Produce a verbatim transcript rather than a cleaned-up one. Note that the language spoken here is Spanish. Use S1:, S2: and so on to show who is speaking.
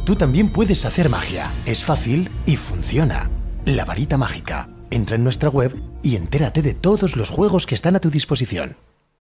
S1: Tú también puedes hacer magia. Es fácil y funciona. La varita mágica. Entra en nuestra web y entérate de todos los juegos que están a tu disposición.